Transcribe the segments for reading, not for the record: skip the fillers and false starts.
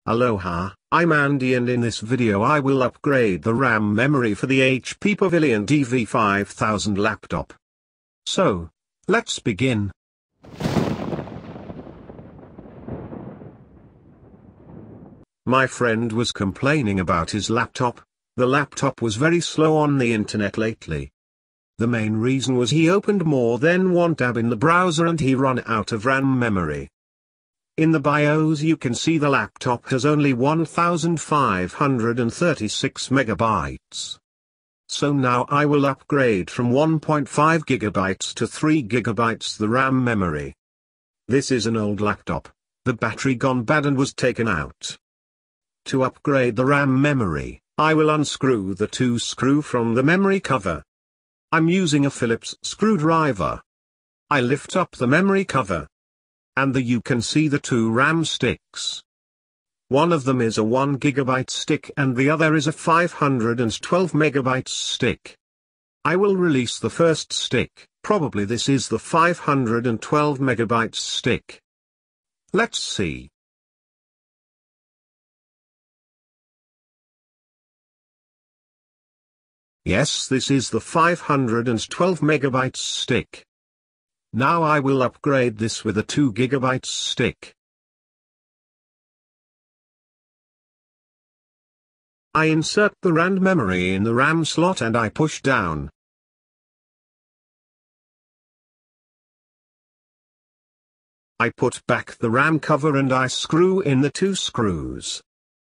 Aloha, I'm Andy, and in this video I will upgrade the RAM memory for the HP Pavilion dv5000 laptop. So, let's begin. My friend was complaining about his laptop. The laptop was very slow on the internet lately. The main reason was he opened more than one tab in the browser and he ran out of RAM memory. In the BIOS you can see the laptop has only 1536 megabytes. So now I will upgrade from 1.5 gigabytes to 3 gigabytes the RAM memory. This is an old laptop. The battery gone bad and was taken out. To upgrade the RAM memory, I will unscrew the two screw from the memory cover. I'm using a Phillips screwdriver. I lift up the memory cover. And you can see the two RAM sticks. One of them is a 1 GB stick and the other is a 512 MB stick. I will release the first stick, probably this is the 512 MB stick. Let's see. Yes, this is the 512 MB stick. Now I will upgrade this with a 2 GB stick. I insert the RAM memory in the RAM slot and I push down. I put back the RAM cover and I screw in the two screws.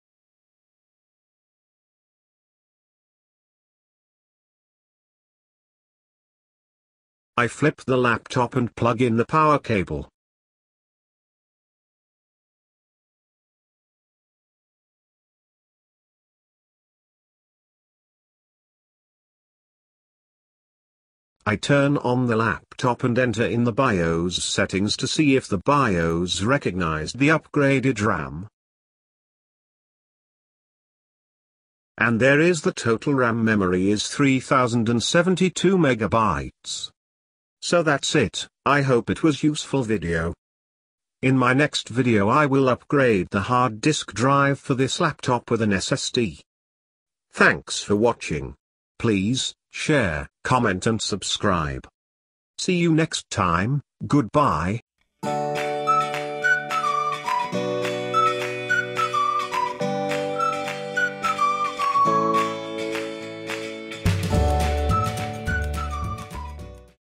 I flip the laptop and plug in the power cable. I turn on the laptop and enter in the BIOS settings to see if the BIOS recognized the upgraded RAM. And there is the total RAM memory is 3072 megabytes. So that's it. I hope it was useful video. In my next video I will upgrade the hard disk drive for this laptop with an SSD. Thanks for watching. Please, share, comment and subscribe. See you next time, goodbye.